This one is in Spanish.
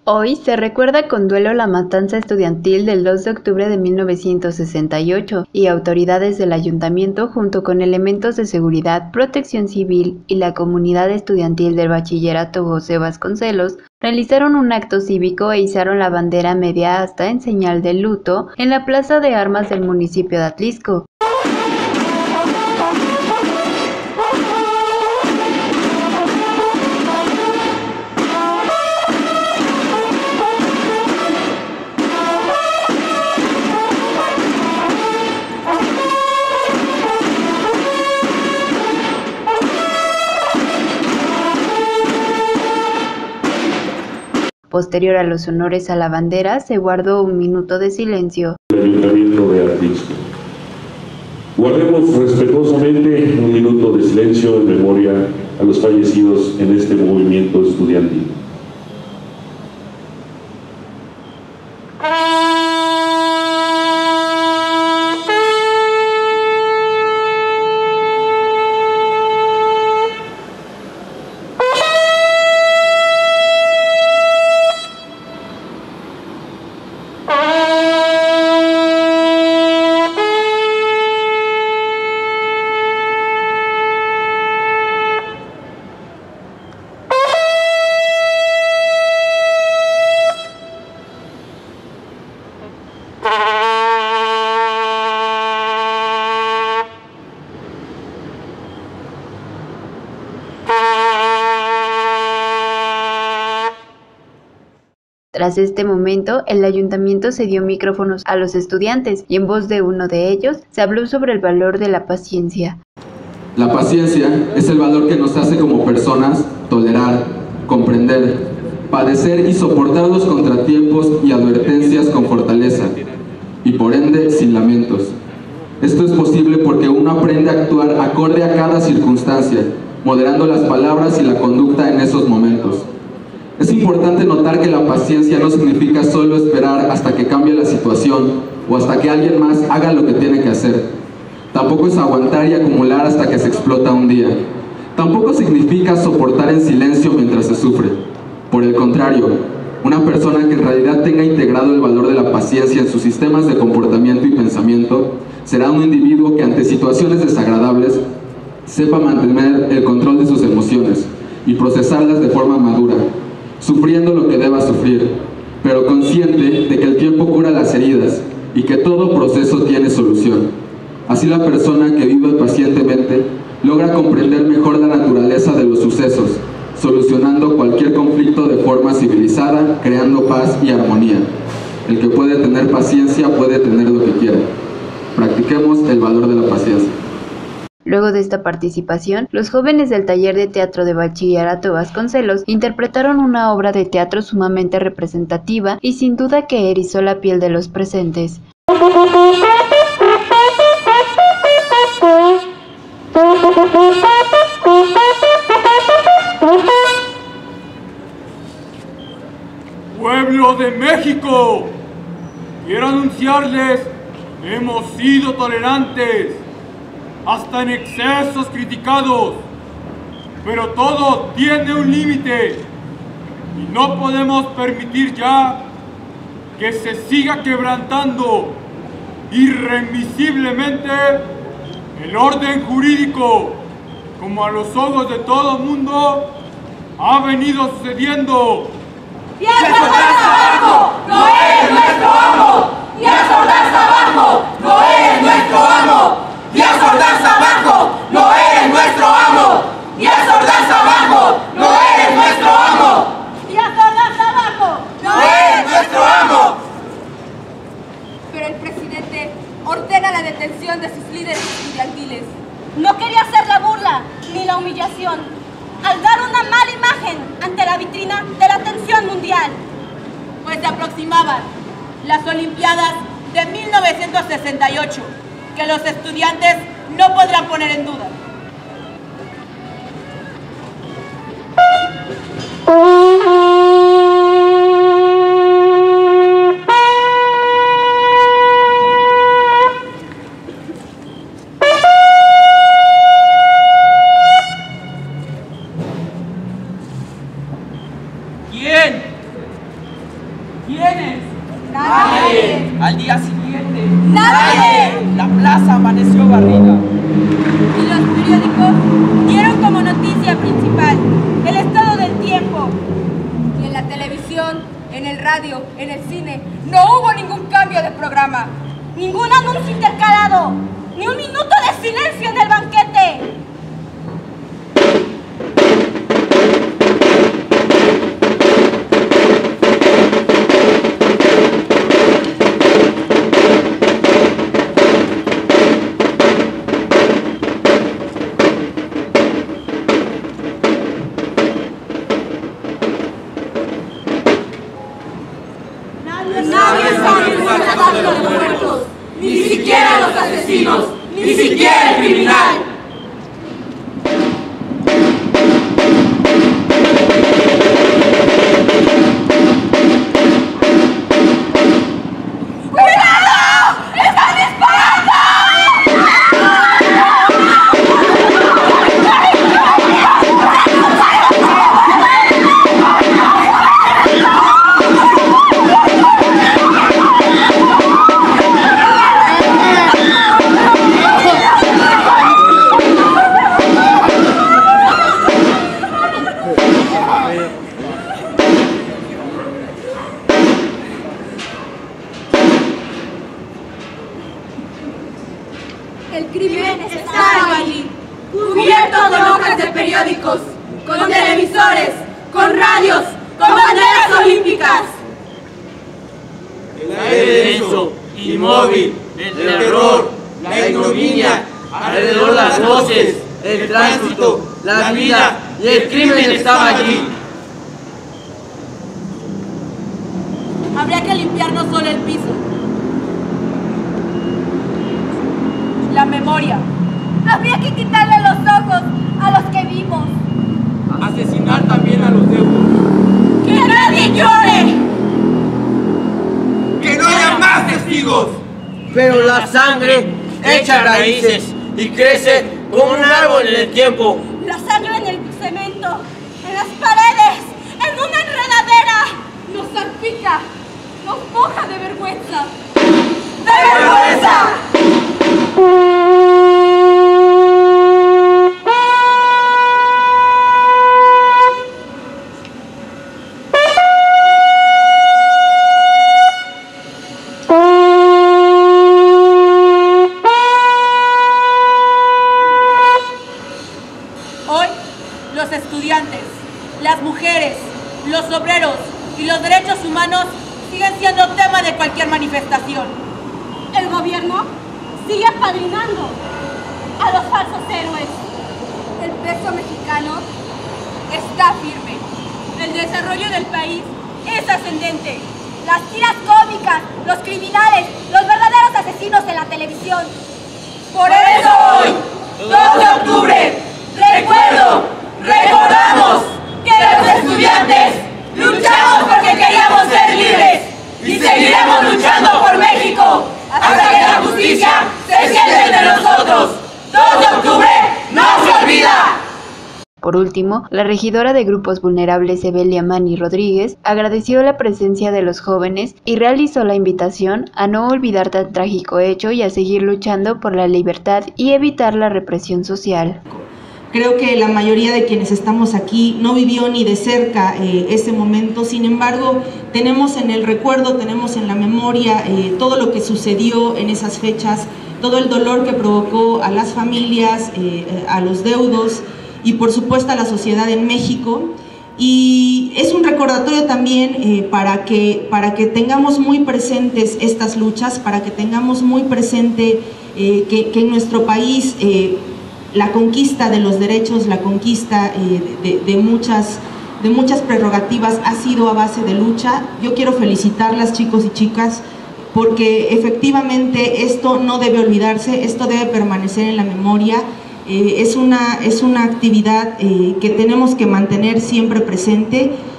Hoy se recuerda con duelo la matanza estudiantil del 2 de octubre de 1968 y autoridades del ayuntamiento junto con elementos de seguridad, protección civil y la comunidad estudiantil del bachillerato José Vasconcelos realizaron un acto cívico e izaron la bandera media asta en señal de luto en la plaza de armas del municipio de Atlisco. Posterior a los honores a la bandera, se guardó un minuto de silencio. El Ayuntamiento de Atlisco. Guardemos respetuosamente un minuto de silencio en memoria a los fallecidos en este movimiento estudiantil. Tras este momento, el ayuntamiento cedió micrófonos a los estudiantes y en voz de uno de ellos se habló sobre el valor de la paciencia. La paciencia es el valor que nos hace como personas tolerar, comprender, padecer y soportar los contratiempos y advertencias con fortaleza y por ende sin lamentos. Esto es posible porque uno aprende a actuar acorde a cada circunstancia, moderando las palabras y la conducta en esos momentos. Es importante notar que la paciencia no significa solo esperar hasta que cambie la situación o hasta que alguien más haga lo que tiene que hacer. Tampoco es aguantar y acumular hasta que se explota un día. Tampoco significa soportar en silencio mientras se sufre. Por el contrario, una persona que en realidad tenga integrado el valor de la paciencia en sus sistemas de comportamiento y pensamiento será un individuo que ante situaciones desagradables sepa mantener el control de sus emociones y procesarlas de forma madura, sufriendo lo que deba sufrir, pero consciente de que el tiempo cura las heridas y que todo proceso tiene solución. Así la persona que vive pacientemente logra comprender mejor la naturaleza de los sucesos, solucionando cualquier conflicto de forma civilizada, creando paz y armonía. El que puede tener paciencia puede tener lo que quiera. Practiquemos el valor de la paciencia. Luego de esta participación, los jóvenes del taller de teatro de bachillerato Vasconcelos interpretaron una obra de teatro sumamente representativa y sin duda que erizó la piel de los presentes. ¡Pueblo de México! Quiero anunciarles que hemos sido tolerantes, hasta en excesos criticados, pero todo tiene un límite y no podemos permitir ya que se siga quebrantando irremisiblemente el orden jurídico, como a los ojos de todo mundo ha venido sucediendo. ¡Díaz Ordaz abajo! ¡No es nuestro amo! ¡Díaz Ordaz abajo! ¡No es nuestro amo! ¡Díaz Ordaz abajo! ¡No eres nuestro amo! ¡Díaz Ordaz abajo! ¡No eres nuestro amo! ¡Díaz Ordaz abajo! ¡No eres nuestro amo! Pero el presidente ordena la detención de sus líderes estudiantiles. No quería hacer la burla ni la humillación al dar una mala imagen ante la vitrina de la atención mundial. Pues se aproximaban las Olimpiadas de 1968. Que los estudiantes no podrán poner en duda. ¿Quiénes? Nadie. Al día siguiente, Nadie. la plaza amaneció barrida. Y los periódicos dieron como noticia principal el estado del tiempo. Y en la televisión, en el radio, en el cine, no hubo ningún cambio de programa, ningún anuncio intercalado, ni un minuto de silencio en el banquete. Nadie sabe el paradero de los muertos, ni siquiera los asesinos, ni siquiera el criminal. El crimen estaba allí, cubierto con hojas de periódicos, con televisores, con radios, con banderas olímpicas. El aire denso, inmóvil, el terror, la ignominia, alrededor las voces, el tránsito, la vida y el crimen estaba allí. Habría que limpiar no solo el piso, la memoria. Habría que quitarle los ojos a los que vimos. Asesinar también a los deudos. ¡Que nadie llore! ¡Que no haya más testigos! Pero la sangre echa raíces y crece como un árbol en el tiempo. La sangre en el cemento, en las paredes, en una enredadera, nos salpica, nos moja de vergüenza. ¡De vergüenza! Hoy, los estudiantes, las mujeres, los obreros y los derechos humanos siguen siendo tema de cualquier manifestación. El gobierno sigue apadrinando a los falsos héroes. El peso mexicano está firme. El desarrollo del país es ascendente. Las tiras cómicas, los criminales, los verdaderos asesinos en la televisión. Por eso hoy, 2 de octubre, recordamos que los estudiantes luchamos porque queríamos ser libres y seguiremos luchando por México hasta que la justicia se siente entre nosotros. 2 de octubre no se olvida. Por último, la regidora de Grupos Vulnerables Evelia Mani Rodríguez agradeció la presencia de los jóvenes y realizó la invitación a no olvidar tan trágico hecho y a seguir luchando por la libertad y evitar la represión social. Creo que la mayoría de quienes estamos aquí no vivió ni de cerca ese momento, sin embargo, tenemos en el recuerdo, tenemos en la memoria todo lo que sucedió en esas fechas, todo el dolor que provocó a las familias, a los deudos y por supuesto a la sociedad en México. Y es un recordatorio también para que tengamos muy presentes estas luchas, para que tengamos muy presente que en nuestro país la conquista de los derechos, la conquista de muchas prerrogativas ha sido a base de lucha. Yo quiero felicitarlas, chicos y chicas, porque efectivamente esto no debe olvidarse, esto debe permanecer en la memoria. Es una actividad que tenemos que mantener siempre presente.